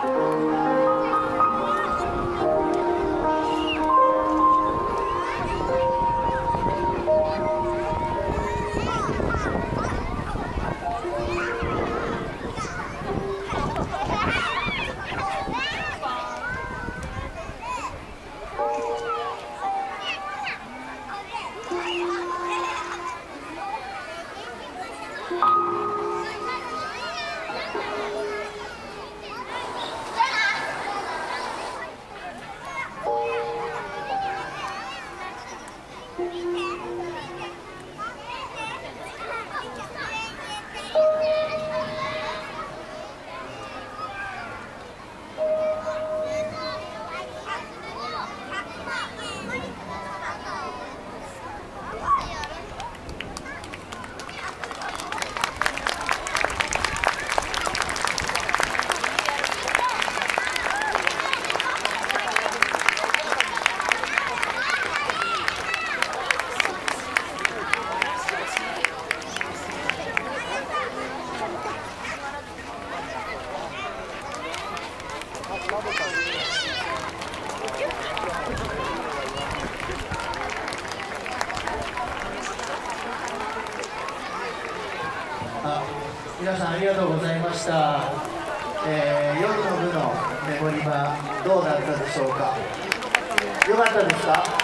皆さんありがとうございました。夜の部のメモリバどうだったでしょうか。よかったですか。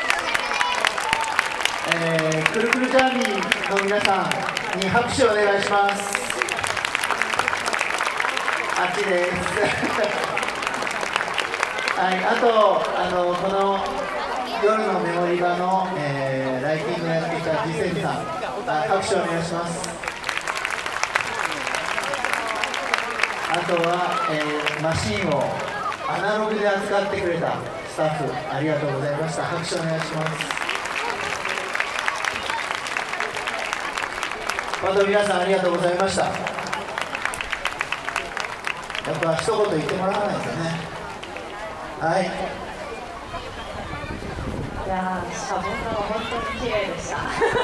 くるくるジャーニーの皆さんに拍手をお願いします。あっちですはい、あとこの夜のメモリバの、ライティングをやっていたジセンさん、拍手をお願いします。あとは、マシンをアナログで扱ってくれたスタッフ、ありがとうございました。拍手お願いします。また皆さんありがとうございました。やっぱ一言言ってもらわないとね。はい。 いやー、シャボン玉本当に綺麗でした。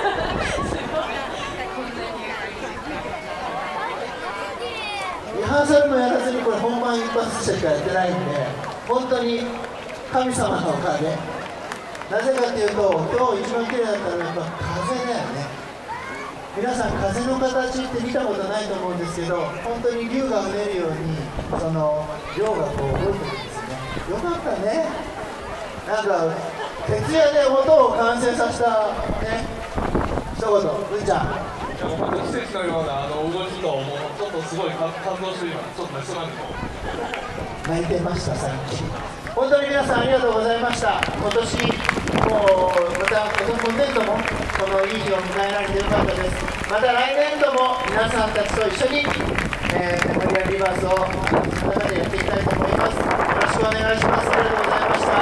リハーサルもやらずにこれ本番一発しかやってないんで、本当に神様のおかげ。なぜかというと、今日一番綺麗だったのはやっぱ風だよね。皆さん風の形って見たことないと思うんですけど、本当に竜がうねるようにその竜がこう動いてるんですね。よかったね。なんか徹夜で音を完成させたね。一言、ういちゃん。 本当に奇跡のような動きと、もうちょっとすごい感動して今ちょっと泣きそうなんですよ。 泣いてましたさっき。本当に皆さんありがとうございました。今年もうまた今年度もこのいい日を迎えられてよかったです。また来年度も皆さんたちと一緒に、メモリアルリバースをその中でやっていきたいと思います。よろしくお願いします。ありがとうございました。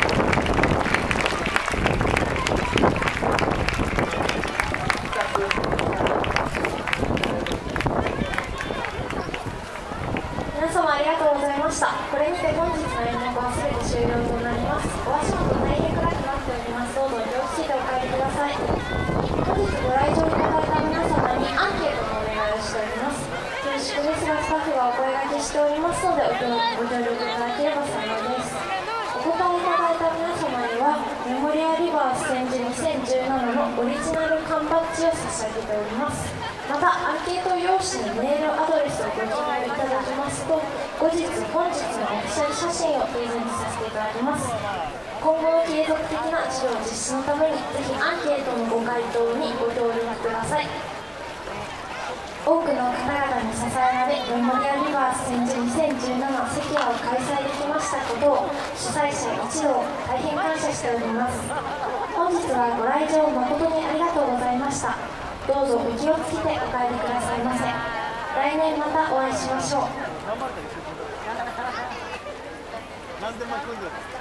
皆様ありがとうございました。これにて本日の演目は全て終了となります。お足元大変暗くなっております。どうぞお気をつけてお帰りください。本日ご来場いただいた皆様にアンケートのお願いをしております。恐縮ですがスタッフがお声掛けしておりますのでご協力いただければ幸いです。お答えいただいた皆様にはメモリアリバース展示2017のオリジナル缶バッジを差し上げております。またアンケート用紙にメールアドレスをご記入いただきますと、後日本日のオフィシャル写真をプレゼントさせていただきます。今後の継続的な治療実施のためにぜひアンケートのご回答にご協力ください。多くの方々に支えられメモリアルリバース展示2017関谷を開催できましたことを主催者一同大変感謝しております。本日はご来場誠にありがとうございました。どうぞお気をつけてお帰りくださいませ。来年またお会いしましょう。